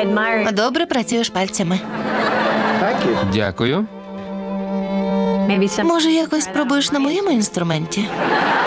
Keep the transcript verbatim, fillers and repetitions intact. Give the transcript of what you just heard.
Добре працюєш пальцями. Дякую. Може, якось спробуєш на моєму інструменті?